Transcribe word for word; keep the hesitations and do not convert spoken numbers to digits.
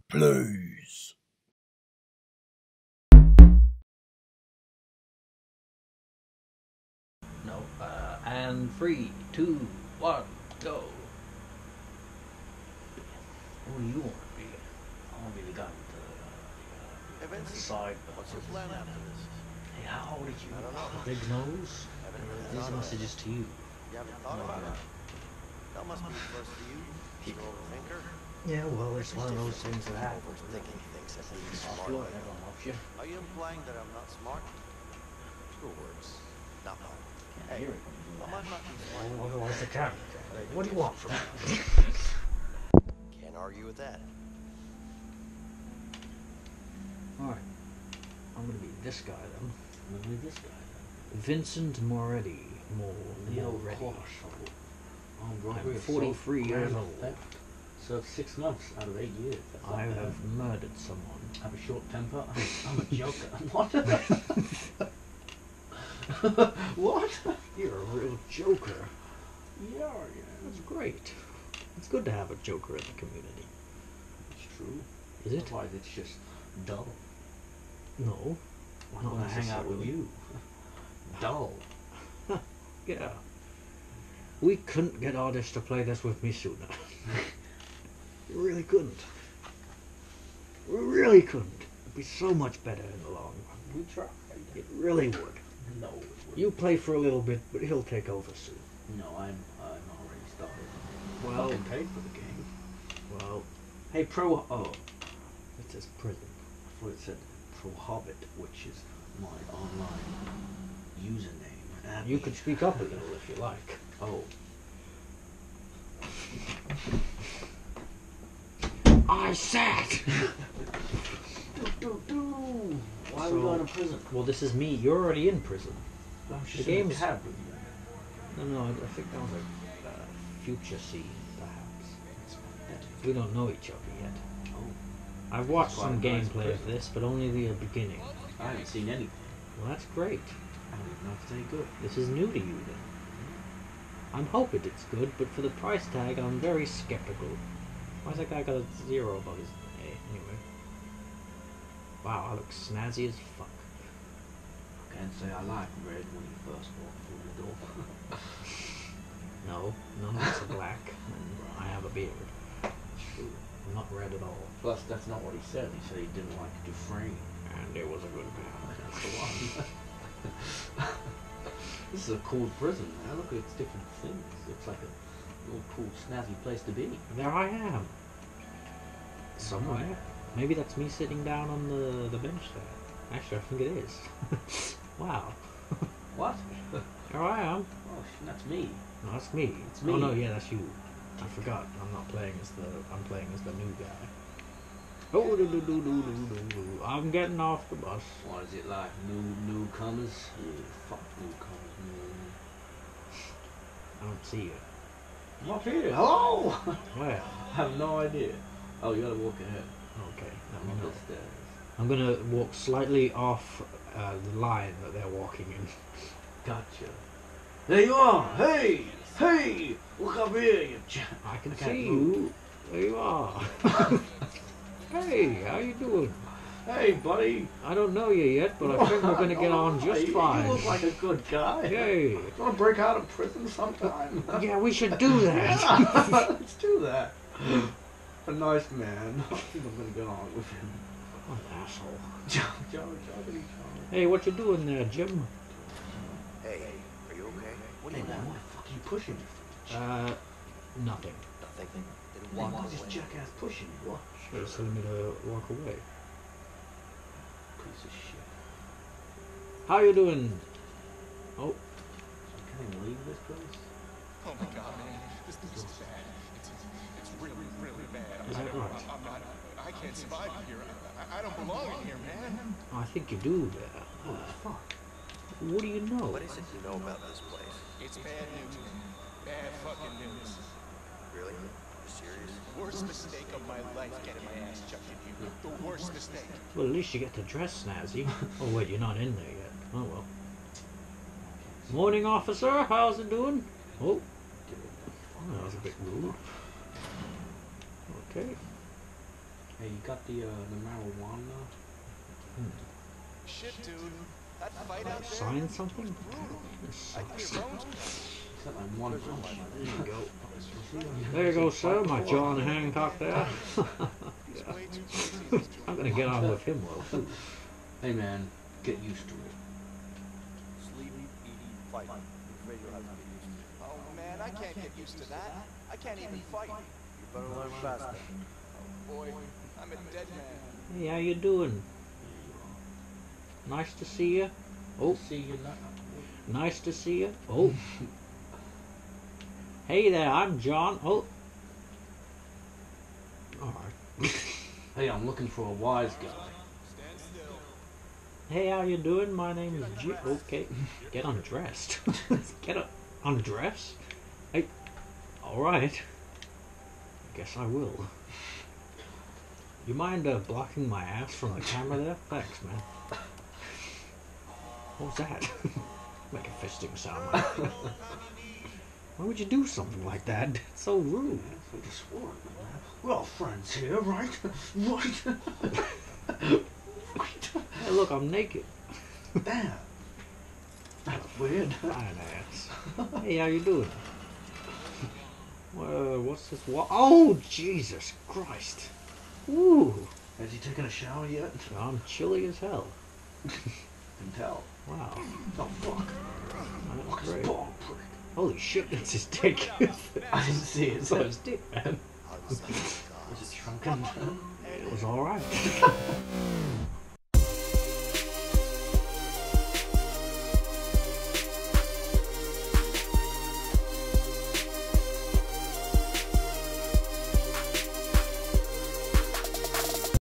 please. No, uh, and three, two, one, go. Who do you want to be? I want to be the guy with the, uh, the, uh, the side. What's your plan after this? Hey, how old are you? I don't know. Big nose? Haven't really These thought are about messages to you. You haven't thought about it? That must be first for you. You an overthinker? Yeah, well, it's one of those things that happen. Overthinking things that being Off smart. you, everyone off you. Are you implying that I'm not smart? Your words, not mine. Can't Hey, hear it. I might not be smart. Oh, otherwise the camera. What do you want from me? Can't argue with that. Alright. I'm gonna be this guy then. I'm gonna be this guy then. Vincent Moretti. More, Leo more ready. Korshaw. Armed robbery, I'm assault, forty-three years grand old. theft. Served six months out of eight years. That's not I bad. have murdered someone. I have a short temper. I'm, I'm a joker. What? What? You're a real joker. Yeah, yeah. That's great. It's good to have a joker in the community. It's true. Is it? Otherwise, it's just dull. No. I'm Not gonna hang out with necessarily. you. Dull. Yeah. We couldn't get artists to play this with me sooner. We really couldn't. We really couldn't. It'd be so much better in the long run. We tried. It really would. No. it wouldn't. You play for a little bit, but he'll take over soon. No, I'm. I'm already started. Well, Fucking paid for the game. well, Hey, Pro. Oh, it says prison. I thought it said Pro Hobbit, which is my online username. And You could speak up a little if you like. Oh. I said! Do, do. Why are So- we going to prison? Well, this is me. You're already in prison. I'm the just game in a is- cab with you. No, no, I, I think that was a uh, future scene, perhaps. That's pathetic. We don't know each other yet. Oh, I've watched Quite some a nice gameplay of prison. this, but only the beginning. I haven't seen anything. Well, that's great. I don't even know if it's any good. This is new to you, then. I'm hoping it's good, but for the price tag, I'm very skeptical. Why's that guy got a zero above his A? Anyway. Wow, I look snazzy as fuck. I can't say I liked Red when he first walked through the door. No, none of us are black, and I have a beard. True. I'm not red at all, Plus, that's not what he said. He said he didn't like Dufresne. and it was a good beard. That's the one. This is a cool prison, man. Look, it's different things. It's like a little cool, snazzy place to be. There I am. Somewhere. Maybe that's me sitting down on the, the bench there. Actually, I think it is. Wow. What? Here I am. Oh, sh- that's me. No, that's me. It's Oh me. no, yeah, that's you. I forgot. I'm not playing as the. I'm playing as the new guy. Oh, do, do, do, do, do, do, do. I'm getting off the bus. What is it like? New newcomers? Yeah, fuck newcomers, man. I don't see you. I'm up here. Hello! Where? I have no idea. Oh, you gotta walk ahead. Okay. Let I'm me up know. the stairs. I'm gonna walk slightly off uh, the line that they're walking in. Gotcha. There you are! Hey! Hey! Look up here, you ch- I can I can't see move. you. There you are. Hey, how you doing? Hey, buddy! I don't know you yet, but I think we're gonna get on just You- fine. You look like a good guy. Hey. You wanna break out of prison sometime? Yeah, we should do that. Yeah, let's do that. A nice man. I think I'm gonna get on with him. What an asshole. Joe, Joe, Joe, Joe. Hey, what you doing there, Jim? Hey, are you okay? What do Hey you man, want? what the fuck are you pushing me for? Uh, nothing. Nothing. Then Why walk is this away. jackass pushing you? What? They're telling me to walk away. Piece of shit. How you doing? Oh, So can I leave this place? Oh my god, man. This, this is bad. It's, it's really, really bad. Is I, that I, right? I'm not, I can't survive here. I, I don't belong in here, man. I think you do there. Holy Uh, fuck. what do you know? What is it you know about this place? It's bad news, man. Bad fucking news. Really? You serious? Worst mistake of my life getting my ass chucked in here. The worst mistake. Well, at least you get to dress snazzy. Oh wait, you're not in there yet. Oh well. Morning, officer. How's it doing? Oh, oh that was a bit rude. Okay. Hey, you got the uh, the marijuana? Shit, dude. That fight out there. Sign something? was brutal. This I can sucks. be bones. Except I'm one punch. There you go. There you go, sir. My John Hancock there. He's way too crazy in this I'm joint. gonna get on with him, well. Hey man, get used to it. Sleeping, eating, fighting. I'm afraid you'll have to get used to it. Oh man, I can't get used to that. I can't even fight. You better learn fast then. Oh boy, I'm a dead man. Hey, how you doing? Nice to see you. Oh, See you now. nice to see you. Oh. Hey there, I'm John. Oh. Alright. Hey, I'm looking for a wise guy. Stand still. Hey, how you doing? My name is G. Okay. Get undressed. Get a undress? Hey. Alright. Guess I will. You mind uh, blocking my ass from the camera there? Thanks, man. What was that? Make a fisting sound. Why would you do something like that? It's so rude. We just swore, man. We're all friends here, right? Right? Hey, look, I'm naked. Damn. That's weird. Fine ass. Hey, how you doing? Uh, what's this? Wa- oh, Jesus Christ. Ooh. Has he taken a shower yet? I'm chilly as hell. Can tell. Wow. Oh fuck. That's Look at great. his ball prick. Holy shit, that's his dick. I didn't see it. It's not his dick, man. How does that Was it shrunken? It was alright.